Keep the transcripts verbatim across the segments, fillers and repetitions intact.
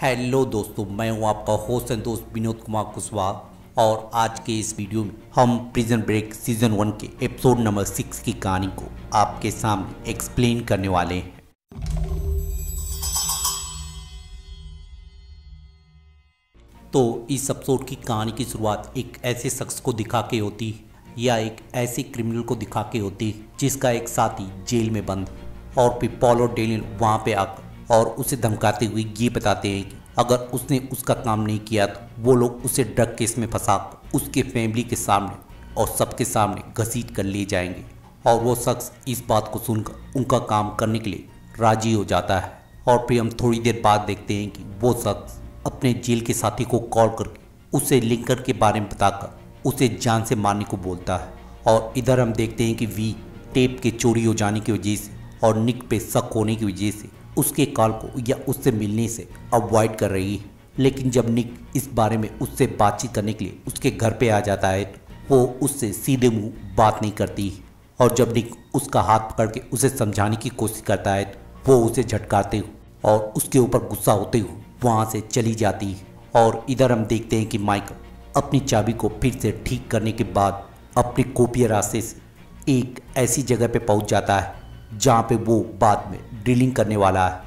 Hello दोस्तों, मैं हूं आपका होस्ट एंड दोस्त विनोद कुमार कुशवाहा और आज के इस वीडियो में हम प्रिजन ब्रेक सीजन वन के एपिसोड नंबर सिक्स की कहानी को आपके सामने एक्सप्लेन करने वाले हैं। तो इस एपिसोड की कहानी की शुरुआत एक ऐसे शख्स को दिखा के होती है या एक ऐसे क्रिमिनल को दिखा के होती है जिसका एक साथी जेल में बंद, और फिर पॉल और डेनियल वहाँ पे आकर और उसे धमकाते हुए ये बताते हैं कि अगर उसने उसका काम नहीं किया तो वो लोग उसे ड्रग केस में फंसा उसके फैमिली के सामने और सबके सामने घसीट कर ले जाएंगे। और वो शख्स इस बात को सुनकर उनका काम करने के लिए राजी हो जाता है। और फिर हम थोड़ी देर बाद देखते हैं कि वो शख्स अपने जेल के साथी को कॉल करके उसे लिंकन के बारे में बताकर उसे जान से मारने को बोलता है। और इधर हम देखते हैं कि वी टेप के चोरी हो जाने की वजह से और निक पे शक होने की वजह से उसके कॉल को या उससे मिलने से अवॉइड कर रही है। लेकिन जब निक इस बारे में उससे बातचीत करने के लिए उसके घर पे आ जाता है तो वो उससे सीधे मुंह बात नहीं करती। और जब निक उसका हाथ पकड़ के उसे समझाने की कोशिश करता है तो वो उसे झटकाते हुए और उसके ऊपर गुस्सा होते हुए वहाँ से चली जाती है। और इधर हम देखते हैं कि माइकल अपनी चाबी को फिर से ठीक करने के बाद अपने कोपिया रास्ते से एक ऐसी जगह पे पहुँच जाता है जहाँ पे वो बाद में ड्रिलिंग करने वाला है।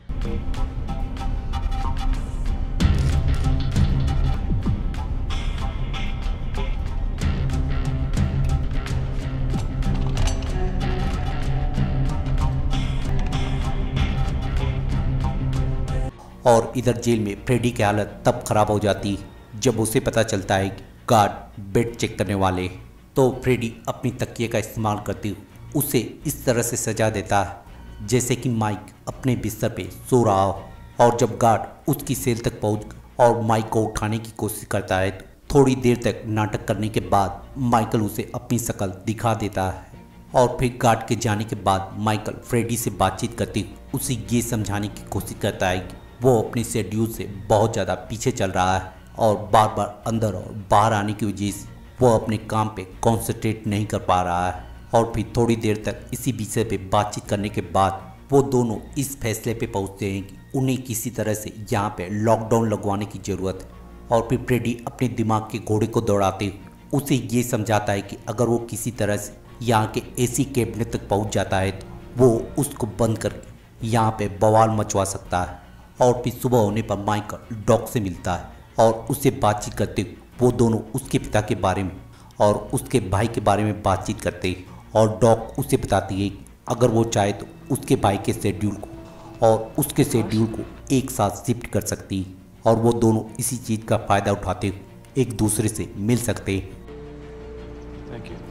और इधर जेल में फ्रेडी की हालत तब खराब हो जाती है जब उसे पता चलता है कि गार्ड बेड चेक करने वाले। तो फ्रेडी अपनी तकिए का इस्तेमाल करते हुए उसे इस तरह से सजा देता है जैसे कि माइक अपने बिस्तर पे सो रहा हो। और जब गार्ड उसकी सेल तक पहुंच और माइक को उठाने की कोशिश करता है तो थोड़ी देर तक नाटक करने के बाद माइकल उसे अपनी शक्ल दिखा देता है। और फिर गार्ड के जाने के बाद माइकल फ्रेडी से बातचीत करते हुए उसे ये समझाने की कोशिश करता है कि वो अपने शेड्यूल से बहुत ज़्यादा पीछे चल रहा है और बार बार अंदर और बाहर आने की वजह से वो अपने काम पे कॉन्सेंट्रेट नहीं कर पा रहा है। और फिर थोड़ी देर तक इसी विषय पे बातचीत करने के बाद वो दोनों इस फैसले पे पहुंचते हैं कि उन्हें किसी तरह से यहाँ पे लॉकडाउन लगवाने की ज़रूरत है। और फिर फ्रेडी अपने दिमाग के घोड़े को दौड़ाते हुए उसे ये समझाता है कि अगर वो किसी तरह से यहाँ के एसी कैबिनेट तक पहुँच जाता है तो वो उसको बंद करके यहाँ पे बवाल मचवा सकता है। और फिर सुबह होने पर माइकल डॉक से मिलता है और उससे बातचीत करते हुए वो दोनों उसके पिता के बारे में और उसके भाई के बारे में बातचीत करते हैं। और डॉक उसे बताती है कि अगर वो चाहे तो उसके भाई के शेड्यूल को और उसके शेड्यूल को एक साथ शिफ्ट कर सकती है और वो दोनों इसी चीज़ का फ़ायदा उठाते हुए एक दूसरे से मिल सकते हैं। Thank you.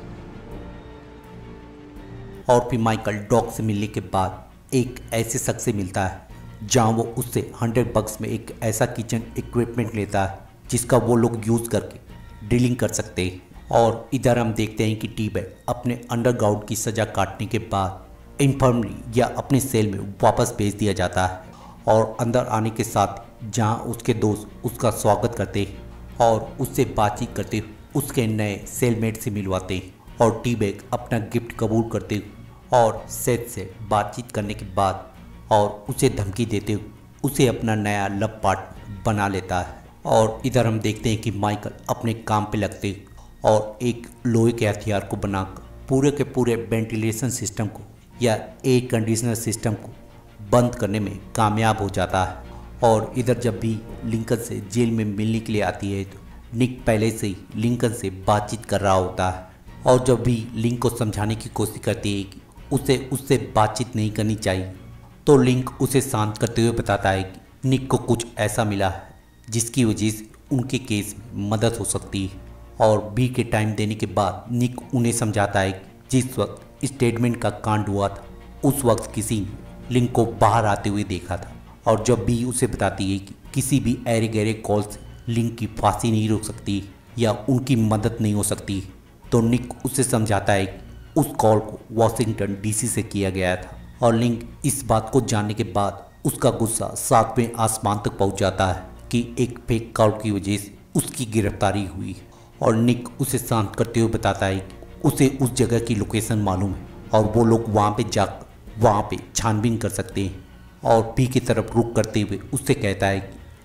और फिर माइकल डॉक से मिलने के बाद एक ऐसे शख्स से मिलता है जहाँ वो उससे हंड्रेड बक्स में एक ऐसा किचन इक्विपमेंट लेता है जिसका वो लोग यूज़ करके ड्रिलिंग कर सकते हैं। और इधर हम देखते हैं कि टी-बैग अपने अंडरग्राउंड की सज़ा काटने के बाद इन्फर्मरी या अपने सेल में वापस भेज दिया जाता है। और अंदर आने के साथ जहां उसके दोस्त उसका स्वागत करते हैं और उससे बातचीत करते हुए उसके नए सेलमेट से मिलवाते हैं। और टी-बैग अपना गिफ्ट कबूल करते हुए और सेथ से बातचीत करने के बाद और उसे धमकी देते हुए उसे अपना नया लव पार्टनर बना लेता है। और इधर हम देखते हैं कि माइकल अपने काम पे लगते हैं और एक लोहे के हथियार को बनाकर पूरे के पूरे वेंटिलेशन सिस्टम को या एयर कंडीशनर सिस्टम को बंद करने में कामयाब हो जाता है। और इधर जब भी लिंकन से जेल में मिलने के लिए आती है तो निक पहले से ही लिंकन से बातचीत कर रहा होता है। और जब भी लिंक को समझाने की कोशिश करती है कि उसे उससे बातचीत नहीं करनी चाहिए तो लिंक उसे शांत करते हुए बताता है कि निक को कुछ ऐसा मिला है जिसकी वजह से उनके केस में मदद हो सकती है। और बी के टाइम देने के बाद निक उन्हें समझाता है कि जिस वक्त स्टेटमेंट का कांड हुआ था उस वक्त किसी ने लिंक को बाहर आते हुए देखा था। और जब बी उसे बताती है कि किसी भी ऐरे गहरे कॉल से लिंक की फांसी नहीं रोक सकती या उनकी मदद नहीं हो सकती तो निक उसे समझाता है कि उस कॉल को वाशिंगटन डीसी से किया गया था। और लिंक इस बात को जानने के बाद उसका गुस्सा सातवें आसमान तक पहुंच जाता है कि एक फेक कॉल की वजह से उसकी गिरफ्तारी हुई। और निक उसे शांत करते हुए बताता है कि उसे उस जगह की लोकेशन मालूम है और वो लोग वहाँ पे जाकर वहाँ पे छानबीन कर सकते हैं। और पी की तरफ रुख करते हुए उससे कहता है कि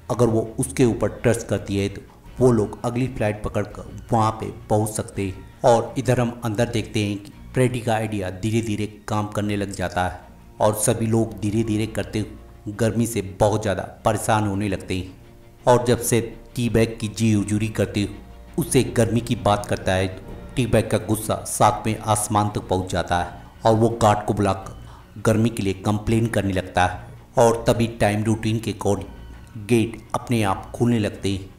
अगर वो उसके ऊपर ट्रस्ट करती है तो वो लोग अगली फ्लाइट पकड़कर वहाँ पे पहुँच सकते हैं। और इधर हम अंदर देखते हैं कि फ्रेडी का आइडिया धीरे धीरे काम करने लग जाता है और सभी लोग धीरे धीरे करते हुए गर्मी से बहुत ज़्यादा परेशान होने लगते हैं। और जब से टी बैग की जी उजूरी करते हुए उससे गर्मी की बात करता है तो टी बैग का गुस्सा सातवें आसमान तक पहुंच जाता है और वो गार्ड को बुलाकर गर्मी के लिए कंप्लेन करने लगता है। और तभी टाइम रूटीन के अकॉर्डिंग गेट अपने आप खुलने लगते हैं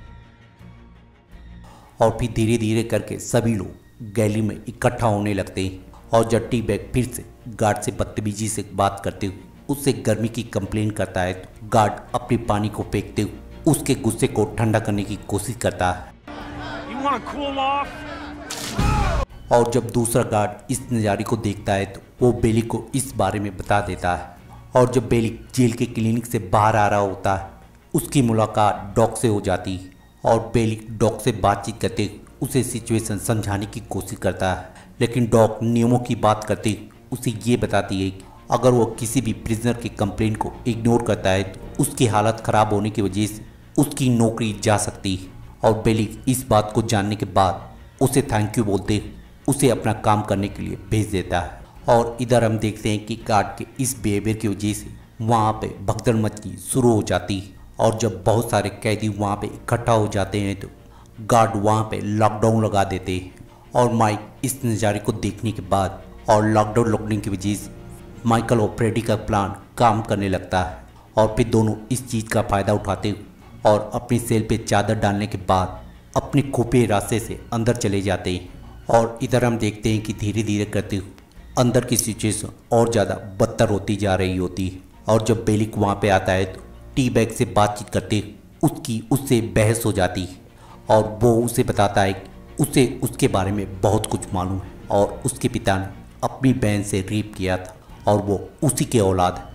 और फिर धीरे धीरे करके सभी लोग गैली में इकट्ठा होने लगते हैं। और जब टी बैग फिर से गार्ड से बदतमीजी से बात करते हुए उससे गर्मी की कंप्लेन करता है तो गार्ड अपने पानी को फेंकते हुए उसके गुस्से को ठंडा करने की कोशिश करता है। Cool off? और जब दूसरा गार्ड इस नज़ारे को देखता है तो वो बेली को इस बारे में बता देता है। और जब बेली जेल के क्लिनिक से बाहर आ रहा होता है उसकी मुलाकात डॉक से हो जाती है और बेली डॉक से बातचीत करते हुए उसे सिचुएशन समझाने की कोशिश करता है। लेकिन डॉक नियमों की बात करते हुए उसे ये बताती है कि अगर वो किसी भी प्रिजनर के कंप्लेंट को इग्नोर करता है तो उसकी हालत ख़राब होने की वजह से उसकी नौकरी जा सकती है। और बेली इस बात को जानने के बाद उसे थैंक यू बोलते हुए उसे अपना काम करने के लिए भेज देता है। और इधर हम देखते हैं कि गार्ड के इस बिहेवियर की वजह से वहाँ पे भगदड़ मचनी शुरू हो जाती है। और जब बहुत सारे कैदी वहाँ पे इकट्ठा हो जाते हैं तो गार्ड वहाँ पे लॉकडाउन लगा देते हैं। और माइक इस नज़ारे को देखने के बाद और लॉकडाउन लगने की वजह से माइकल और फ्रेडी का प्लान काम करने लगता है। और फिर दोनों इस चीज़ का फ़ायदा उठाते हुए और अपनी सेल पे चादर डालने के बाद अपने खुफिया रास्ते से अंदर चले जाते हैं। और इधर हम देखते हैं कि धीरे धीरे करते हुए अंदर की सिचुएशन और ज़्यादा बदतर होती जा रही होती है। और जब बेलिक वहाँ पे आता है तो टी बैग से बातचीत करते हुए उसकी उससे बहस हो जाती है और वो उसे बताता है कि उसे उसके बारे में बहुत कुछ मालूम है और उसके पिता ने अपनी बहन से रेप किया था और वो उसी के औलाद है।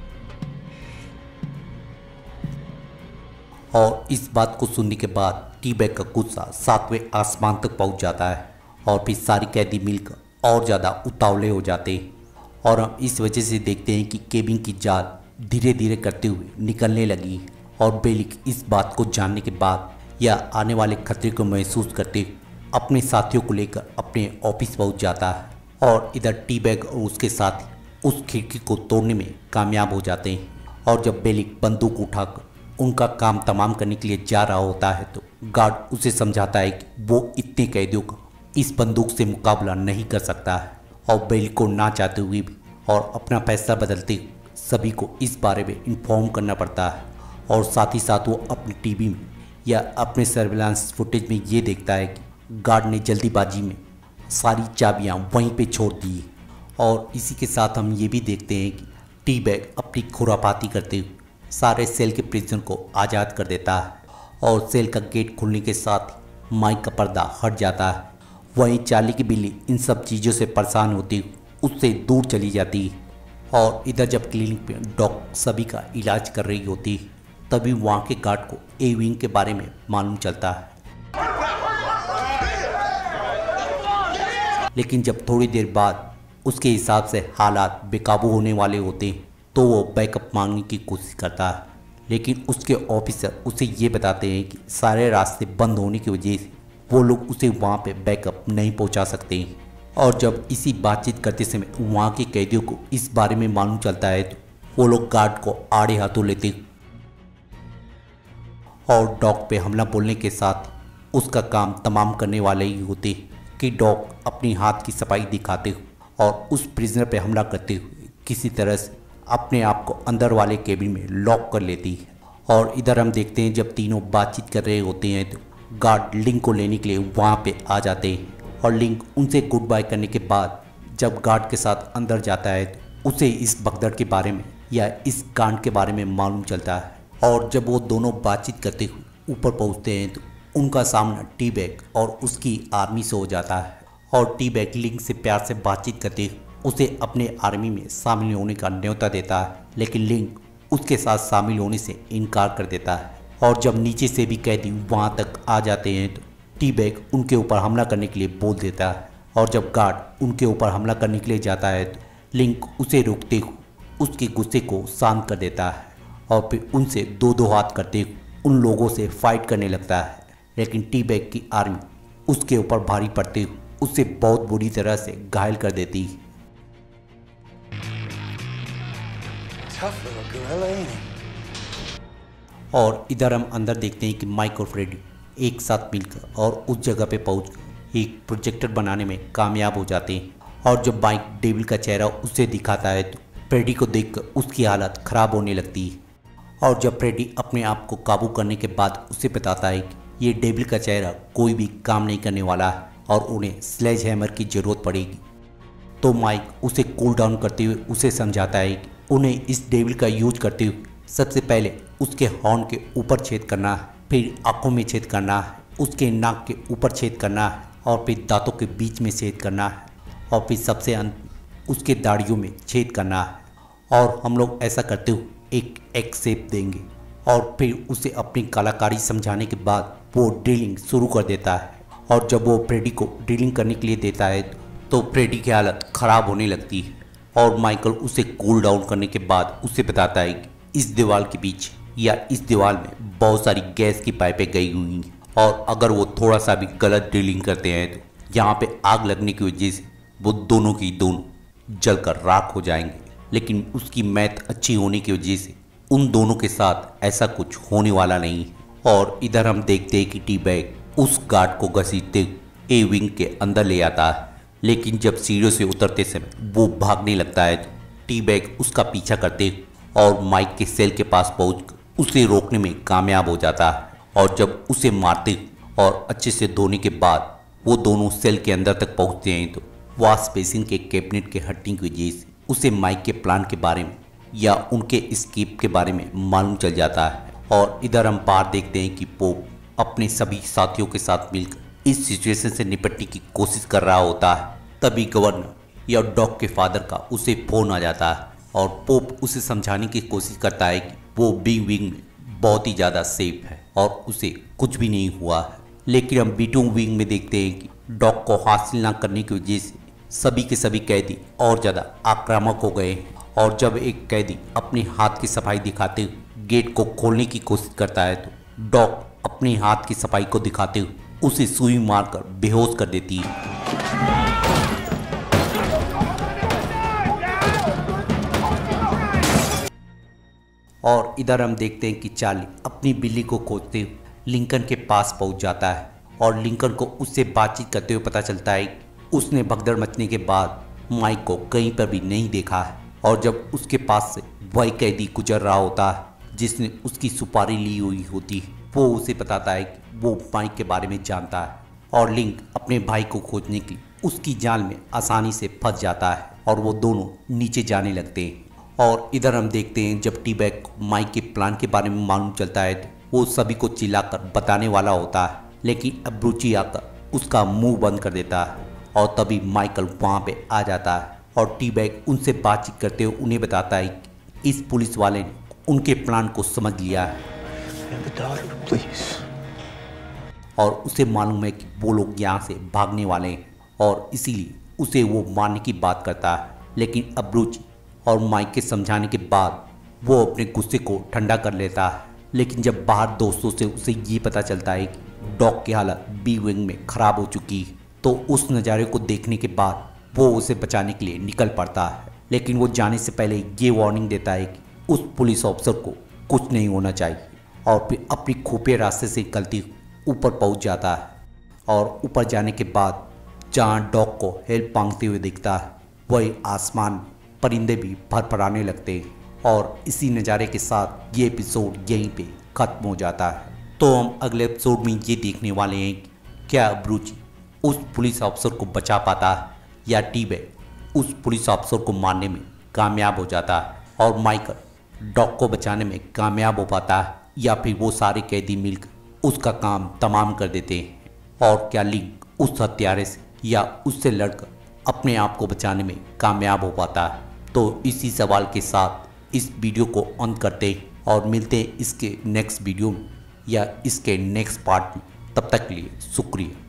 और इस बात को सुनने के बाद टी बैग का गुस्सा सातवें आसमान तक पहुंच जाता है और फिर सारी कैदी मिलकर और ज़्यादा उतावले हो जाते हैं। और हम इस वजह से देखते हैं कि केबिन की जाल धीरे धीरे करते हुए निकलने लगी और बेलिक इस बात को जानने के बाद या आने वाले खतरे को महसूस करते हुए अपने साथियों को लेकर अपने ऑफिस पहुंच जाता है। और इधर टी बैग और उसके साथी उस खिड़की को तोड़ने में कामयाब हो जाते हैं। और जब बेलिक बंदूक उठाकर उनका काम तमाम करने के लिए जा रहा होता है तो गार्ड उसे समझाता है कि वो इतने कैदियों का इस बंदूक से मुकाबला नहीं कर सकता है। और बेलिक को ना चाहते हुए भी और अपना फैसला बदलते हुए सभी को इस बारे में इन्फॉर्म करना पड़ता है। और साथ ही साथ वो अपनी टीवी में या अपने सर्विलांस फुटेज में ये देखता है कि गार्ड ने जल्दीबाजी में सारी चाबियां वहीं पे छोड़ दी। और इसी के साथ हम ये भी देखते हैं कि टी बैग अपनी खुरापाती करते हुए सारे सेल के प्रिजन को आज़ाद कर देता है और सेल का गेट खुलने के साथ माइक का पर्दा हट जाता है। वहीं चार्ली की बिल्ली इन सब चीज़ों से परेशान होती हुई उससे दूर चली जाती है। और इधर जब क्लिनिक पे डॉक सभी का इलाज कर रही होती है तभी वहाँ के गार्ड को ए विंग के बारे में मालूम चलता है। लेकिन जब थोड़ी देर बाद उसके हिसाब से हालात बेकाबू होने वाले होते हैं तो वो बैकअप मांगने की कोशिश करता है। लेकिन उसके ऑफिसर उसे ये बताते हैं कि सारे रास्ते बंद होने की वजह से वो लोग उसे वहाँ पे बैकअप नहीं पहुँचा सकते हैं। और जब इसी बातचीत करते समय वहाँ के कैदियों को इस बारे में मालूम चलता है तो वो लोग गार्ड को आड़े हाथों लेते और डॉग पे हमला बोलने के साथ उसका काम तमाम करने वाले ही होते कि डॉग अपनी हाथ की सफाई दिखाते हुए और उस प्रिजनर पे हमला करते हुए किसी तरह से अपने आप को अंदर वाले केबिन में लॉक कर लेती है। और इधर हम देखते हैं जब तीनों बातचीत कर रहे होते हैं तो गार्ड लिंक को लेने के लिए वहाँ पे आ जाते हैं और लिंक उनसे गुड बाय करने के बाद जब गार्ड के साथ अंदर जाता है तो उसे इस भगदड़ के बारे में या इस कांड के बारे में मालूम चलता है। और जब वो दोनों बातचीत करते हुए ऊपर पहुँचते हैं तो उनका सामना टी बैग और उसकी आर्मी से हो जाता है। और टी बैग लिंक से प्यार से बातचीत करते हुए उसे अपने आर्मी में शामिल होने का न्योता देता है, लेकिन लिंक उसके साथ शामिल होने से इनकार कर देता है। और जब नीचे से भी कैदी वहाँ तक आ जाते हैं तो टी बैग उनके ऊपर हमला करने के लिए बोल देता है। और जब गार्ड उनके ऊपर हमला करने के लिए जाता है तो लिंक उसे रोकते हुए उसके गुस्से को शांत कर देता है। और फिर उनसे दो दो हाथ करते हुए उन लोगों से फाइट करने लगता है। लेकिन टी बैग की आर्मी उसके ऊपर भारी पड़ते हुए उसे बहुत बुरी तरह से घायल कर देती है। और इधर हम अंदर देखते हैं कि माइक और फ्रेडी एक साथ मिलकर और उस जगह पे पहुंच एक प्रोजेक्टर बनाने में कामयाब हो जाते हैं। और जब माइक डेविल का चेहरा उसे दिखाता है तो फ्रेडी को देखकर उसकी हालत खराब होने लगती है। और जब फ्रेडी अपने आप को काबू करने के बाद उसे बताता है कि ये डेविल का चेहरा कोई भी काम नहीं करने वाला है और उन्हें स्लेज हैमर की ज़रूरत पड़ेगी, तो माइक उसे कूल डाउन करते हुए उसे समझाता है कि उन्हें इस डेविल का यूज करते हुए सबसे पहले उसके हॉर्न के ऊपर छेद करना है, फिर आंखों में छेद करना है, उसके नाक के ऊपर छेद करना है और फिर दांतों के बीच में छेद करना है और फिर सबसे अंत उसके दाढ़ियों में छेद करना है। और हम लोग ऐसा करते हुए एक एक शेप देंगे और फिर उसे अपनी कलाकारी समझाने के बाद वो ड्रिलिंग शुरू कर देता है। और जब वो फ्रेडी को ड्रिलिंग करने के लिए देता है तो फ्रेडी की हालत ख़राब होने लगती है। और माइकल उसे कूल डाउन करने के बाद उसे बताता है कि इस दीवार के पीछे या इस दीवार में बहुत सारी गैस की पाइपें गई हुई हैं और अगर वो थोड़ा सा भी गलत ड्रिलिंग करते हैं तो यहाँ पे आग लगने की वजह से वो दोनों की दोनों जलकर राख हो जाएंगे। लेकिन उसकी मैथ अच्छी होने की वजह से उन दोनों के साथ ऐसा कुछ होने वाला नहीं है। और इधर हम देखते हैं कि टी बैग उस गार्ड को घसीटते हुए ए विंग के अंदर ले आता है। लेकिन जब सीढ़ियों से उतरते समय वो भागने लगता है तो टी बैग उसका पीछा करते और माइक के सेल के पास पहुंचकर उसे रोकने में कामयाब हो जाता है। और जब उसे मारते और अच्छे से धोने के बाद वो दोनों सेल के अंदर तक पहुंचते हैं तो वॉश बेसिन के कैबिनेट के हटने की वजह से उसे माइक के प्लान के बारे में या उनके स्केप के बारे में मालूम चल जाता है। और इधर हम बाहर देखते हैं कि पोप अपने सभी साथियों के साथ मिलकर इस सिचुएशन से निपटने की कोशिश कर रहा होता है। तभी गवर्नर या डॉग के फादर का उसे फोन आ जाता है और पोप उसे समझाने की कोशिश करता है कि वो बी विंग में बहुत ही ज़्यादा सेफ है और उसे कुछ भी नहीं हुआ है। लेकिन हम बी टू विंग में देखते हैं कि डॉग को हासिल न करने की वजह से सभी के सभी कैदी और ज़्यादा आक्रामक हो गए हैं। और जब एक कैदी अपने हाथ की सफाई दिखाते हुए गेट को खोलने की कोशिश करता है तो डॉग अपने हाथ की सफाई को दिखाते हुए उसे सुई मारकर बेहोश कर देती है। और इधर हम देखते हैं कि चार्ली अपनी बिल्ली को खोजते हुए लिंकन के पास पहुंच जाता है और लिंकन को उससे बातचीत करते हुए पता चलता है कि उसने भगदड़ मचने के बाद माइक को कहीं पर भी नहीं देखा है। और जब उसके पास से वही कैदी गुजर रहा होता है जिसने उसकी सुपारी ली हुई होती है, वो उसे बताता है कि वो माइक के बारे में जानता है। और लिंक अपने भाई को खोजने के लिए उसकी जाल में आसानी से फंस जाता है और वो दोनों नीचे जाने लगते हैं। और इधर हम देखते हैं जब टी बैग को माइक के प्लान के बारे में मालूम चलता है तो वो सभी को चिल्लाकर बताने वाला होता है, लेकिन अब्रूची आकर उसका मुंह बंद कर देता है। और तभी माइकल वहाँ पे आ जाता है और टी बैग उनसे बातचीत करते हुए उन्हें बताता है कि इस पुलिस वाले ने उनके प्लान को समझ लिया है और उसे मालूम है कि वो लोग यहाँ से भागने वाले हैं और इसीलिए उसे वो मारने की बात करता है। लेकिन अब्रूची और माइक के समझाने के बाद वो अपने गुस्से को ठंडा कर लेता है। लेकिन जब बाहर दोस्तों से उसे ये पता चलता है कि डॉग की हालत बी विंग में ख़राब हो चुकी है तो उस नज़ारे को देखने के बाद वो उसे बचाने के लिए निकल पड़ता है। लेकिन वो जाने से पहले ये वार्निंग देता है कि उस पुलिस ऑफिसर को कुछ नहीं होना चाहिए और फिर अपनी खुफिया रास्ते से निकलती ऊपर पहुंच जाता है। और ऊपर जाने के बाद जहाँ डॉग को हेल्प मांगते हुए दिखता है वही आसमान में परिंदे भी फरफराने लगते हैं। और इसी नज़ारे के साथ ये एपिसोड यहीं पे ख़त्म हो जाता है। तो हम अगले एपिसोड में ये देखने वाले हैं कि क्या अब्रूची उस पुलिस ऑफिसर को बचा पाता है या टी बैग उस पुलिस ऑफिसर को मारने में कामयाब हो जाता है और माइकल डॉग को बचाने में कामयाब हो पाता है या फिर वो सारे कैदी मिलकर उसका काम तमाम कर देते हैं। और क्या लिंक उस हत्यारे से या उससे लड़कर अपने आप को बचाने में कामयाब हो पाता है। तो इसी सवाल के साथ इस वीडियो को अंत करते हैं और मिलते हैं इसके नेक्स्ट वीडियो में या इसके नेक्स्ट पार्ट में। तब तक के लिए शुक्रिया।